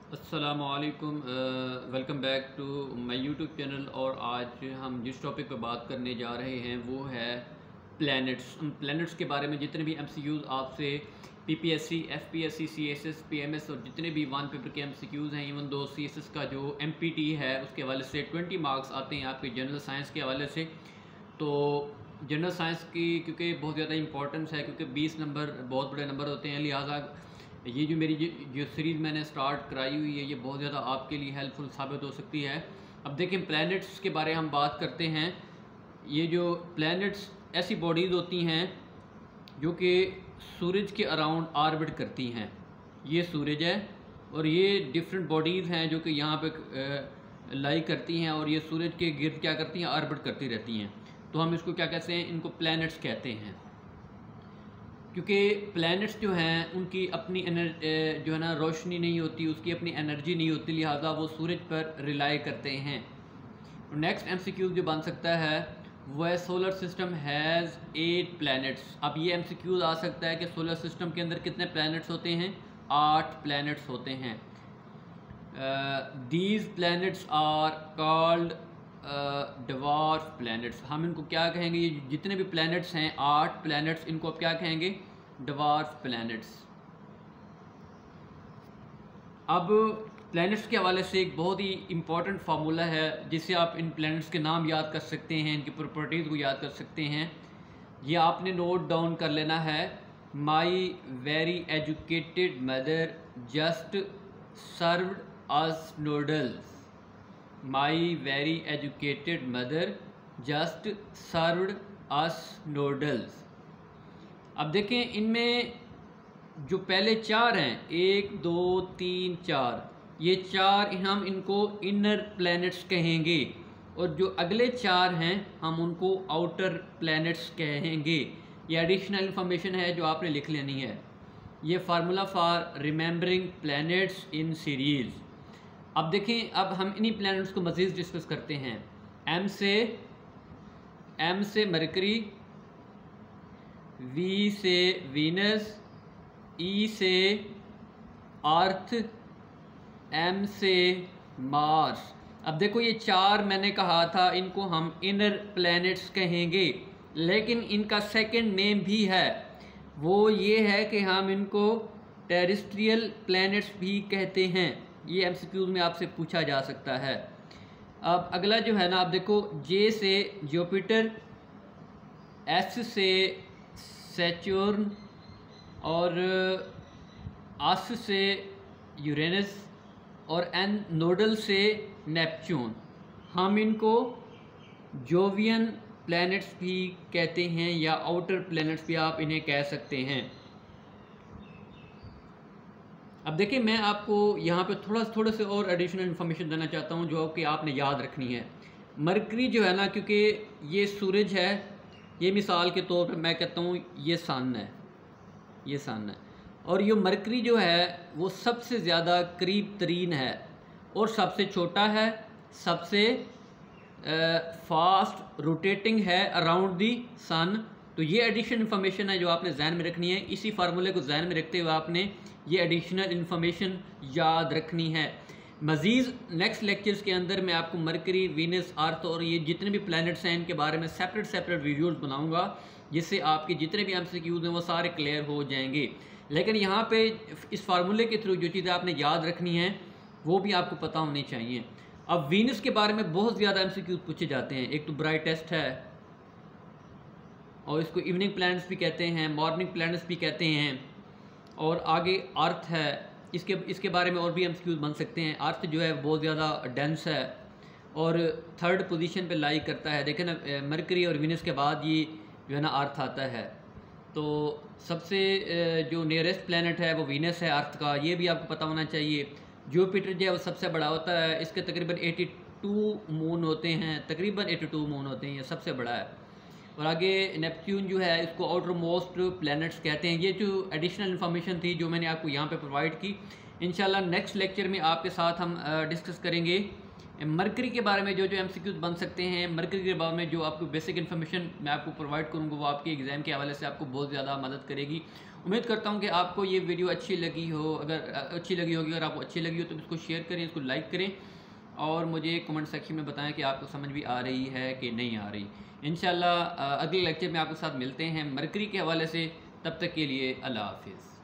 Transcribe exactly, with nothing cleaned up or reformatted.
अस्सलामुअलैकुम, welcome back to my YouTube channel. और आज हम जिस टॉपिक पे बात करने जा रहे हैं वो है प्लैनेट्स। हम प्लैनेट्स के बारे में जितने भी एमसीक्यूज़ आपसे पीपीएससी, एफपीएससी, सीएसएस, पीएमएस और जितने भी वन पेपर के एमसीक्यूज़ हैं, इवन दो सीएसएस का जो एमपीटी है उसके हवाले से ट्वेंटी मार्क्स आते हैं आपके जनरल साइंस के हवाले से। तो जनरल साइंस की क्योंकि बहुत ज़्यादा इंपॉर्टेंस है, क्योंकि बीस नंबर बहुत बड़े नंबर होते हैं, लिहाजा ये जो मेरी जो सीरीज़ मैंने स्टार्ट कराई हुई है ये बहुत ज़्यादा आपके लिए हेल्पफुल साबित हो सकती है। अब देखें, प्लैनेट्स के बारे में हम बात करते हैं। ये जो प्लैनेट्स ऐसी बॉडीज़ होती हैं जो कि सूरज के अराउंड आर्बिट करती हैं। ये सूरज है और ये डिफरेंट बॉडीज़ हैं जो कि यहाँ पे लाई करती हैं और ये सूरज के गिर्द क्या करती हैं, आर्बिट करती रहती हैं। तो हम इसको क्या कहते हैं, इनको प्लैनेट्स कहते हैं। क्योंकि प्लैनेट्स जो हैं उनकी अपनी जो है ना रोशनी नहीं होती, उसकी अपनी एनर्जी नहीं होती, लिहाजा वो सूरज पर रिलाई करते हैं। नेक्स्ट एमसीक्यू जो बन सकता है वो है solar system has eight planets. अब ये एमसीक्यू आ सकता है कि सोलर सिस्टम के अंदर कितने प्लैनेट्स होते हैं, आठ प्लैनेट्स होते हैं। These planets are called dwarf planets. हम इनको क्या कहेंगे, ये जितने भी प्लैनेट्स हैं आठ प्लैनेट्स, इनको आप क्या कहेंगे, डवार्फ प्लैनेट्स। अब प्लैनेट्स के हवाले से एक बहुत ही इम्पॉर्टेंट फार्मूला है जिससे आप इन प्लैनेट्स के नाम याद कर सकते हैं, इनकी प्रॉपर्टीज़ को याद कर सकते हैं। ये आपने नोट डाउन कर लेना है। My very educated mother just served us noodles. My very educated mother just served us noodles. अब देखें, इनमें जो पहले चार हैं, एक दो तीन चार, ये चार हम इनको इनर प्लैनेट्स कहेंगे और जो अगले चार हैं हम उनको आउटर प्लैनेट्स कहेंगे। ये एडिशनल इंफॉर्मेशन है जो आपने लिख लेनी है। ये formula for remembering planets in series. अब देखें, अब हम इन्हीं प्लैनेट्स को मज़ीद डिस्कस करते हैं। एम से एम से मरकरी, वी से वीनस, ई से अर्थ, एम से मार्स। अब देखो, ये चार मैंने कहा था इनको हम इनर प्लैनेट्स कहेंगे, लेकिन इनका सेकंड नेम भी है। वो ये है कि हम इनको टेरेस्ट्रियल प्लैनेट्स भी कहते हैं। ये एमसीक्यूज में आपसे पूछा जा सकता है। अब अगला जो है ना, आप देखो, जे से जुपिटर, एस से सैटर्न और आस से यूरेनस और एन नोडल से नेपच्यून। हम इनको जोवियन प्लैनेट्स भी कहते हैं या आउटर प्लैनेट्स भी आप इन्हें कह सकते हैं। अब देखिए, मैं आपको यहाँ पे थोड़ा थोड़ा से और एडिशनल इन्फॉर्मेशन देना चाहता हूँ जो कि आपने याद रखनी है। मरकरी जो है ना, क्योंकि ये सूरज है, ये मिसाल के तौर पे मैं कहता हूँ ये सन है, ये सन है, और ये मरकरी जो है वो सबसे ज़्यादा करीब तरीन है और सबसे छोटा है, सबसे फास्ट रोटेटिंग है अराउंड दी सन। तो ये एडिशनल इन्फॉर्मेशन है जो आपने जहन में रखनी है। इसी फार्मूले को जहन में रखते हुए आपने ये एडिशनल इन्फॉर्मेशन याद रखनी है। मज़ीद नेक्स्ट लेक्चर्स के अंदर मैं आपको मरकरी, वीनस, अर्थ और ये जितने भी प्लैनेट्स हैं इनके बारे में सेपरेट सेपरेट वीडियोस बनाऊंगा, जिससे आपके जितने भी एमसीक्यूज हैं वो सारे क्लियर हो जाएंगे। लेकिन यहाँ पे इस फार्मूले के थ्रू जो चीज़ें आपने याद रखनी हैं वो भी आपको पता होनी चाहिए। अब वीनस के बारे में बहुत ज़्यादा एमसीक्यूज पूछे जाते हैं। एक तो ब्राइटेस्ट है और इसको इवनिंग प्लैनेट्स भी कहते हैं, मॉर्निंग प्लैनेट्स भी कहते हैं, और आगे अर्थ है, इसके इसके बारे में और भी एमसीक्यूज बन सकते हैं। अर्थ जो है बहुत ज़्यादा डेंस है और थर्ड पोजीशन पे लाई करता है। देखें ना, मरकरी और वीनस के बाद ये जो है ना अर्थ आता है। तो सबसे जो नियरेस्ट प्लैनेट है वो वीनस है अर्थ का, ये भी आपको पता होना चाहिए। जुपिटर जो है वो सबसे बड़ा होता है, इसके तकरीबन बयासी मून होते हैं, तकरीबन बयासी मून होते हैं, ये सबसे बड़ा है। और आगे नेपच्यून जो है इसको आउटर मोस्ट प्लैनेट्स कहते हैं। ये जो एडिशनल इन्फॉर्मेशन थी जो मैंने आपको यहाँ पे प्रोवाइड की, इंशाल्लाह नेक्स्ट लेक्चर में आपके साथ हम डिस्कस करेंगे मरकरी के बारे में। जो जो एमसीक्यूज बन सकते हैं मरकरी के बारे में, जो आपको बेसिक इन्फॉर्मेशन मैं आपको प्रोवाइड करूँगा वो आपके एग्ज़ाम के हवाले से आपको बहुत ज़्यादा मदद करेगी। उम्मीद करता हूँ कि आपको ये वीडियो अच्छी लगी हो। अगर अच्छी लगी होगी, अगर आपको अच्छी लगी हो तो इसको शेयर करें, इसको लाइक करें और मुझे कमेंट सेक्शन में बताएं कि आपको समझ भी आ रही है कि नहीं आ रही। इंशाल्लाह अगले लेक्चर में आपके साथ मिलते हैं मरकरी के हवाले से। तब तक के लिए अल्लाह हाफिज़।